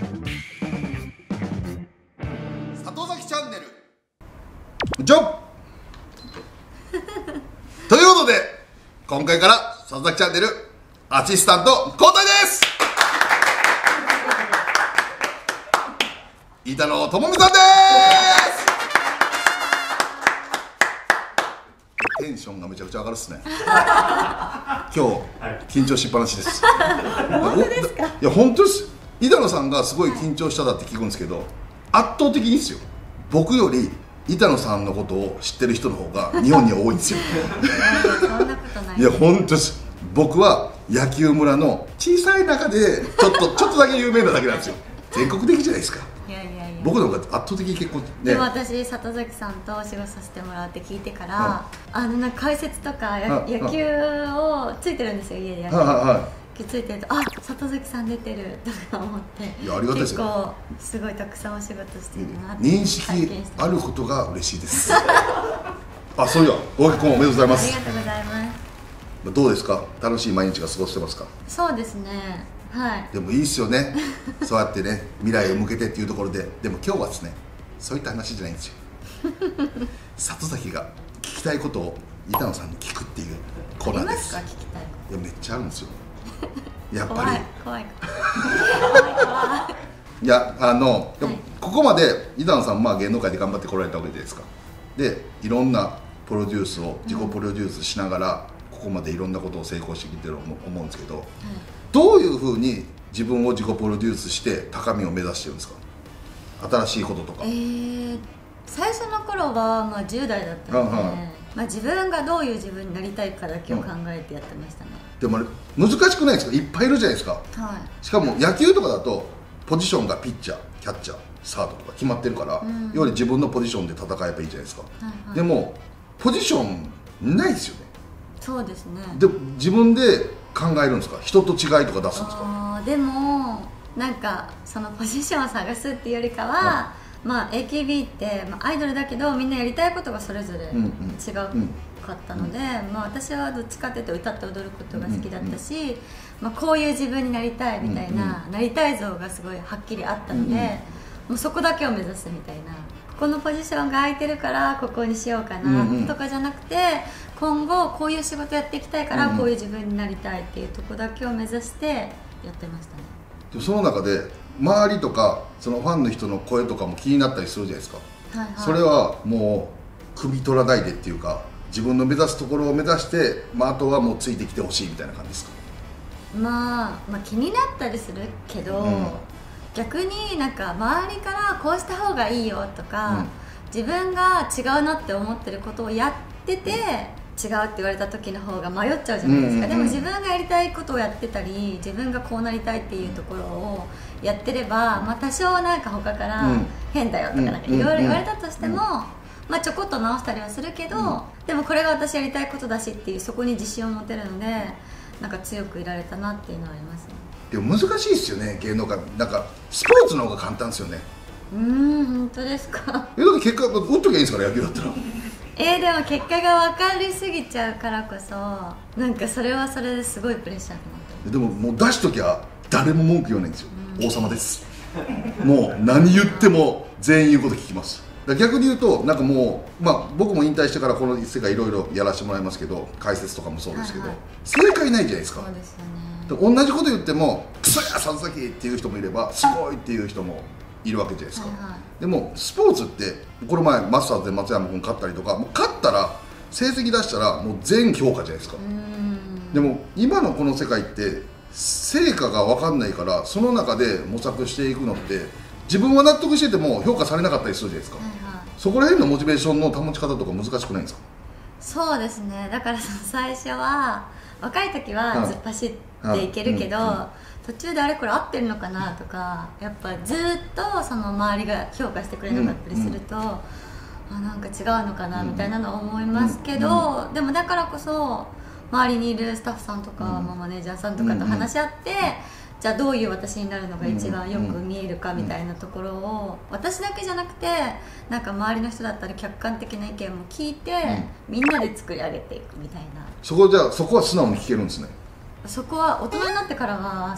里崎チャンネルジョンということで今回から里崎チャンネルアシスタント交代です。板野友美さんです。テンションがめちゃくちゃ上がるっすね今日緊張しっぱなしです本当ですか？ いや本当です。板野さんがすごい緊張しただって聞くんですけど、圧倒的にですよ、僕より板野さんのことを知ってる人の方が日本には多いんですよそんなことない。 いや本当です。僕は野球村の小さい中でちょっとだけ有名なだけなんですよ。全国的じゃないですか。 いやいやいや、 僕の方が圧倒的に結構ね。 でも私里崎さんとお仕事させてもらうって聞いてから、なんか解説とか野球をついてるんですよ、家でやって、ついてると、あ、里崎さん出てるとか思って、 いやありがたいですよ。 結構すごいたくさんお仕事してるなって認識あることが嬉しいですあ、そういや、ご結婚おめでとうございます。 ありがとうございます。 どうですか、楽しい毎日が過ごしてますか？ そうですね、はい。 でもいいっすよねそうやってね、未来を向けてっていうところで。でも今日はですね、そういった話じゃないんですよ里崎が聞きたいことを板野さんに聞くっていうコーナーです。 ありますか、聞きたいこいやめっちゃあるんですよやっと。 ぱり怖いいやでもここまで板野さん、芸能界で頑張ってこられたわけじゃないですか。でいろんなプロデュースを自己プロデュースしながら、ここまでいろんなことを成功してきてると思うんですけど、どういうふうに自分を自己プロデュースして高みを目指してるんですか？新しいこととか。 最初の頃は10代だったので、自分がどういう自分になりたいかだけを考えてやってましたね。 でもあれ難しくないですか？いっぱいいるじゃないですか。しかも野球とかだとポジションがピッチャー、キャッチャー、サードとか決まってるから、要は自分のポジションで戦えばいいじゃないですか。でもポジションないですよね。 そうですね。 で自分で考えるんですか？人と違いとか出すんですか？ でもなんかそのポジションを探すっていうよりかは、AKB って、アイドルだけどみんなやりたいことがそれぞれ違かったので、私はどっちかっていうと歌って踊ることが好きだったし、こういう自分になりたいみたいな、なりたい像がすごいはっきりあったので、もうそこだけを目指すみたいな、ここのポジションが空いてるからここにしようかなとかじゃなくて、今後こういう仕事やっていきたいからこういう自分になりたいっていうとこだけを目指してやってましたね。 でその中で周りとかそのファンの人の声とかも気になったりするじゃないですか。それはもう首取らないでっていうか、自分の目指すところを目指して、あとはもうついてきてほしいみたいな感じですか？ 気になったりするけど、逆になんか周りからこうした方がいいよとか、自分が違うなって思ってることをやってて、違うって言われた時の方が迷っちゃうじゃないですか。でも自分がやりたいことをやってたり、自分がこうなりたいっていうところをやってれば、多少なんか他から変だよとかなんかいろいろ言われたとしても、ちょこっと直したりはするけど、でもこれが私やりたいことだしっていう、そこに自信を持てるので、なんか強くいられたなっていうのはありますね。 でも難しいですよね、芸能界。なんかスポーツの方が簡単ですよね。 本当ですか？ だって結果打っときゃいいんですから、野球だったら。 でも結果が分かりすぎちゃうからこそ、なんかそれはそれですごいプレッシャーだなと。 でももう出しときゃ誰も文句言わないんですよ。王様ですもう何言っても全員言うこと聞きます。だから逆に言うと、なんかもう、僕も引退してからこの世界いろいろやらせてもらいますけど、解説とかもそうですけど、正解ないじゃないですか。 そうですよね。 同じこと言ってもクソや里崎っていう人もいれば、すごいっていう人もいるわけじゃないですか。でもスポーツってこの前マスターズで松山君勝ったりとか、もう勝ったら成績出したらもう全評価じゃないですか。でも今のこの世界って成果が分かんないから、その中で模索していくのって、自分は納得してても評価されなかったりするじゃないですか。そこら辺のモチベーションの保ち方とか難しくないんですか？そうですね。だから最初は若い時は突っ走っていけるけど、途中であれこれ合ってるのかなとか、やっぱずっとその周りが評価してくれなかったりすると、なんか違うのかなみたいなのは思いますけど、でもだからこそ周りにいるスタッフさんとか、マネージャーさんとかと話し合って、じゃあどういう私になるのが一番よく見えるかみたいなところを、私だけじゃなくてなんか周りの人だったり客観的な意見も聞いて、みんなで作り上げていくみたいな。 そこは素直に聞けるんですね。 そこは大人になってからは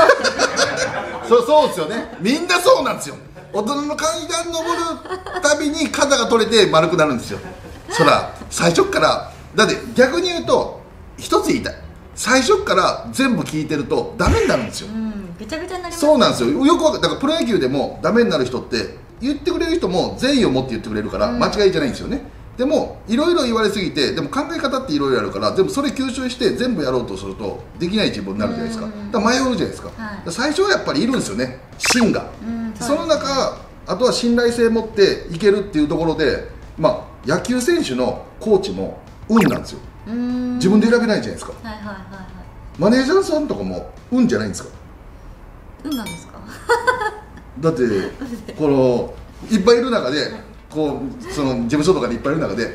そうですよね、みんなそうなんですよ。大人の階段登るたびに肩が取れて丸くなるんですよ。そら最初からだって逆に言うと一つ言いたい、最初から全部聞いてるとダメになるんですよ。 ぐちゃぐちゃになります。 そうなんですよ。よくわかる。だからプロ野球でもダメになる人って言ってくれる人も善意を持って言ってくれるから間違いじゃないんですよね。でもいろいろ言われすぎて、でも考え方っていろいろあるから、でもそれ吸収して全部やろうとするとできない自分になるじゃないですか。だから迷うじゃないですか。だから最初はやっぱりいるんですよね、芯が。その中、あとは信頼性持っていけるっていうところで、まあ野球選手のコーチも運なんですよ。自分で選べないじゃないですか。マネージャーさんとかも運じゃないんですか。 運なんですか。 だってこのいっぱいいる中で、こうその事務所とかでいっぱいいる中で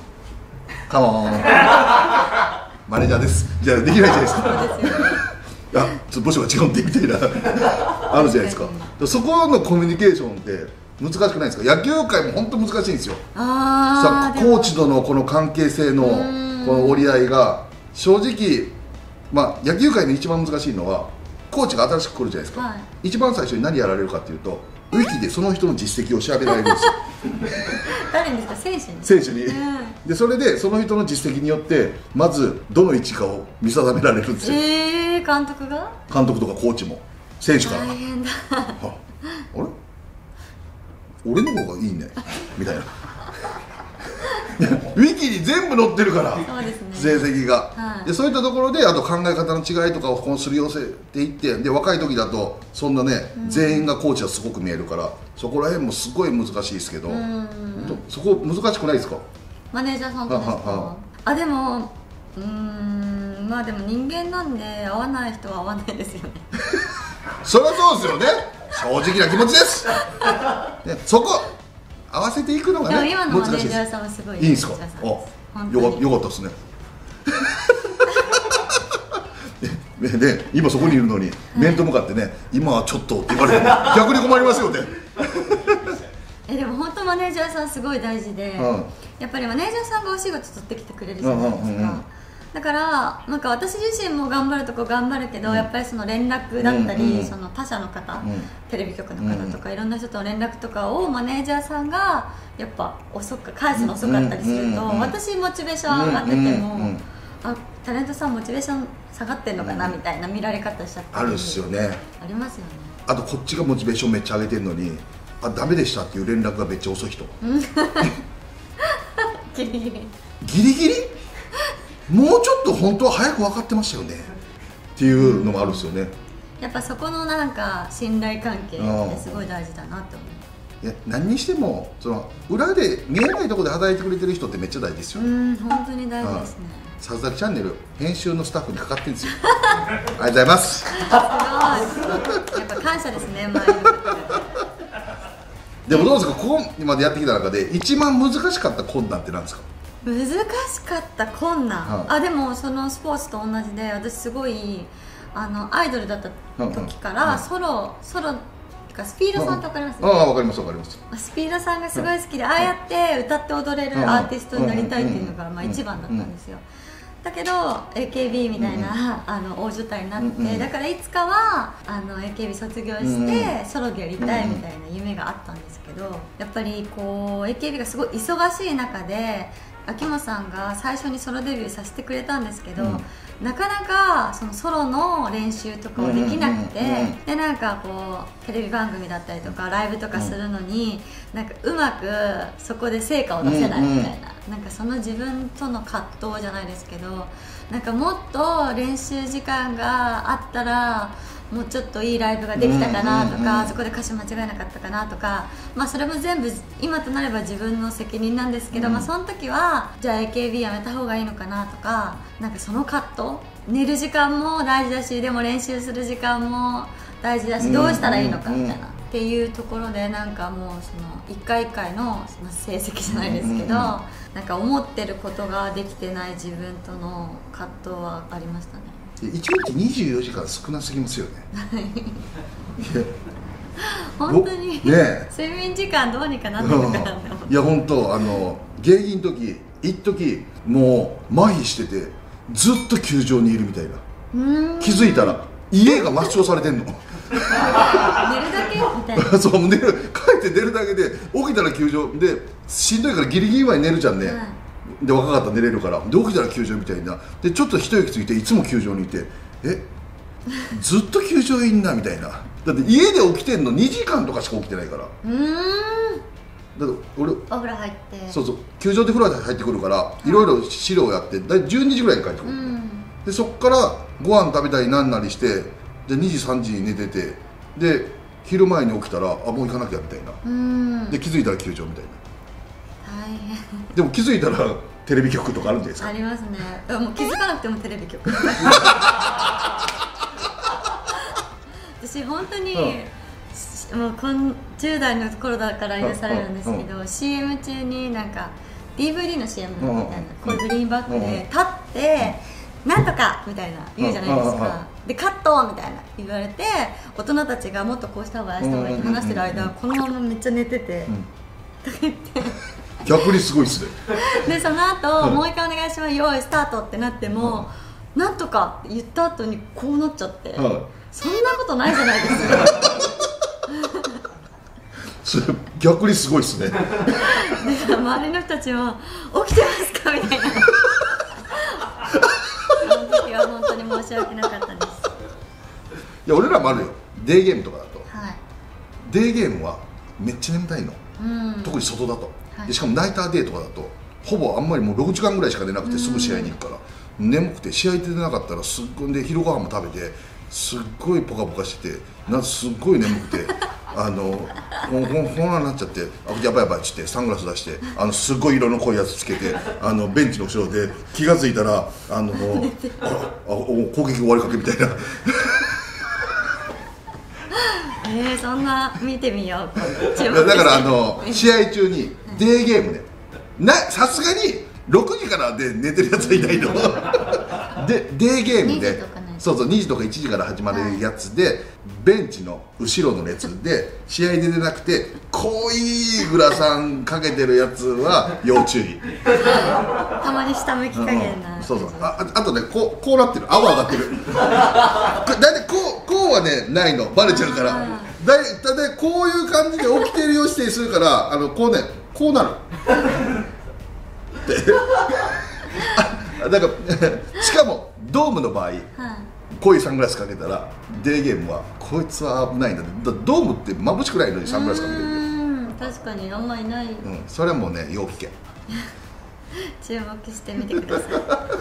「カモンマネージャーです」じゃできないじゃないですか。あ、ちょっと部署が違うんでみたいなあるじゃないですか。そこのコミュニケーションって難しくないですか。野球界も本当難しいんですよ。さコーチとのこの関係性のこの折り合いが正直、まあ野球界の一番難しいのはコーチが新しく来るじゃないですか、一番最初に何やられるかっていうと、ウィキでその人の実績を調べられるんですよ。 誰にですか。選手に。 選手に、でそれでその人の実績によってまずどの位置かを見定められるんですよ。 監督が。 監督とかコーチも選手から大変だ。 あれ俺の方がいいねみたいな。ウィキに全部載ってるから、 そうですね、 成績が、でそういったところであと考え方の違いとかをこうすり寄せていって、で若い時だとそんなね、全員がコーチはすごく見えるから、そこら辺もすごい難しいですけど、そこ難しくないですか。 マネージャーさんとですか。あ、でもまあでも人間なんで合わない人は合わないですよね。 そりゃそうですよね、正直な気持ちです。ね、そこ合わせていくのがね、 今のマネージャーさんはすごいいいんですか。あ、よかったですね。で今そこにいるのに面と向かってね、今はちょっとって言われる逆に困りますよね。 でも本当マネージャーさんすごい大事で、やっぱりマネージャーさんがお仕事取ってきてくれるじゃないですか。だからなんか私自身も頑張るとこ頑張るけど、やっぱりその連絡だったり、その他社の方、テレビ局の方とかいろんな人との連絡とかをマネージャーさんがやっぱ返すの遅かったりすると、私モチベーション上がってても、あ、タレントさんモチベーション下がってんのかなみたいな見られ方しちゃって。 あるっすよね。 ありますよね。 あとこっちがモチベーションめっちゃ上げてるのに、あ、ダメでしたっていう連絡がめっちゃ遅い人。 ギリギリギリギリもうちょっと本当は早く分かってましたよねっていうのもあるんですよね。 やっぱそこのなんか信頼関係ってすごい大事だなって思う。 いや、何にしてもその裏で見えないところで働いてくれてる人ってめっちゃ大事ですよ。 本当に大事ですね。 さずだきチャンネル編集のスタッフにかかってるんですよ。ありがとうございます。すごい。やっぱ感謝ですね。 でもどうですか、ここまでやってきた中で一番難しかった困難って何ですか。 難しかった困難、でもそのスポーツと同じで、私すごいアイドルだった時からソロかスピードさんと分かります？ 分かります分かります。 スピードさんがすごい好きで、ああやって歌って踊れるアーティストになりたいっていうのが一番だったんですよ。だけど AKB みたいな大所帯になって、だからいつかはAKB 卒業してソロでやりたいみたいな夢があったんですけど、やっぱりこう AKB がすごい忙しい中で秋元さんが最初にソロデビューさせてくれたんですけど、なかなかそのソロの練習とかをできなくて、でなんかこうテレビ番組だったりとかライブとかするのに、なんかうまくそこで成果を出せないみたいな、なんかその自分との葛藤じゃないですけど、なんかもっと練習時間があったらもうちょっといいライブができたかなとか、そこで歌詞間違えなかったかなとか、まあそれも全部今となれば自分の責任なんですけど、まあその時はじゃあ AKB やめた方がいいのかなとか、なんかその葛藤、寝る時間も大事だし、でも練習する時間も大事だし、どうしたらいいのかみたいなっていうところで、なんかもうその一回一回の成績じゃないですけど、なんか思ってることができてない自分との葛藤はありましたね。 1日24時間少なすぎますよね。 本当に、 ね、 睡眠時間どうにかなってるかなって思って。 いや本当現役の時一時もう麻痺しててずっと球場にいるみたいな。 気づいたら家が抹消されてんの。 寝るだけみたいな。 そう、帰って寝るだけで、起きたら球場で、しんどいからギリギリまで寝るじゃんね、で若かったら寝れるから、で起きたら球場みたいな、でちょっと一息ついていつも球場にいて、ずっと球場いんなみたいな。だって家で起きてんの2時間とかしか起きてないから。だって俺お風呂入って、 そうそう、球場で風呂入ってくるからいろいろ資料やって、だい12時ぐらいに帰ってくる、でそっからご飯食べたりなんなりして、で2時3時に寝てて、で昼前に起きたらもう行かなきゃみたいな、で気づいたら球場みたいな。 大変。 でも気づいたらテレビ局とかあるんじゃないですか。 ありますね。もう気づかなくてもテレビ局。私本当に、もう10代の頃だから許されるんですけど、CM 中になんか DVD の CM みたいな、こういうグリーンバックで立ってなんとかみたいな言うじゃないですか。でカットみたいな言われて、大人たちがもっとこうした方がいいした方がいいって話してる間、このままめっちゃ寝てて、とか言って。 逆にすごいっすね。 でその後、もう一回お願いします、用意スタートってなっても、なんとかって言った後にこうなっちゃって、そんなことないじゃないですか。 それ逆にすごいっすね。 で周りの人たちも起きてますかみたいな。その時は本当に申し訳なかったです。 いや俺らもあるよ、デーゲームとかだと、 はい、 デーゲームはめっちゃ眠たいの、特に外だと、でしかもナイターデーとかだとほぼあんまりもう6時間ぐらいしか寝なくてすぐ試合に行くから、眠くて試合で出なかったらすっごいで昼ご飯も食べてすっごいポカポカしてて、すっごい眠くてこんなになっちゃって、やばいやばいっつってサングラス出して、すっごい色の濃いやつつけてベンチの後ろで気が付いたら攻撃終わりかけみたいな。 そんな見てみよう。 だから試合中にデーゲームね、さすがに6時からで寝てるやつはいないの。でデーゲームでそうそう2時とか1時から始まるやつで、ベンチの後ろの列で試合で出なくて濃いグラサンかけてるやつは要注意。 たまに下向き加減な、 そうそう、あとねこうなってる、泡上がってる。だいたいこうはねないのバレちゃうから、だいたいこういう感じで起きてるよう指定するから、こうなる。だからしかもドームの場合、濃いサングラスかけたらデーゲームはこいつは危ないんだって。ドームって眩しくないのにサングラスかけてるんで、 確かにあんまいない、 それはもうね要危険。 注目してみてください。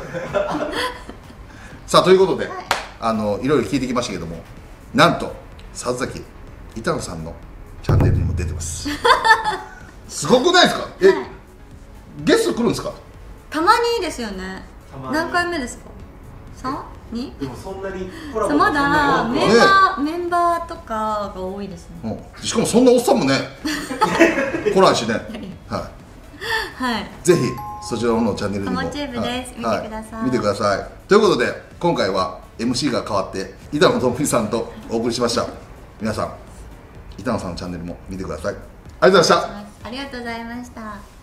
さあということで、いろいろ聞いてきましたけども、なんと里崎板野さんのチャンネルにも出てます。すごくないですか？ゲスト来るんですか？ たまにですよね。何回目ですか？3？2？ でもそんなにコラボまだメンバーとかが多いですね。 しかもそんなおっさんもね来ないしね。はい、ぜひそちらのチャンネルにもともチューブです、見てください。 見てください。ということで今回は MC が変わって板野友美さんとお送りしました。皆さん板野さんのチャンネルも見てください。ありがとうございました。 ありがとうございました。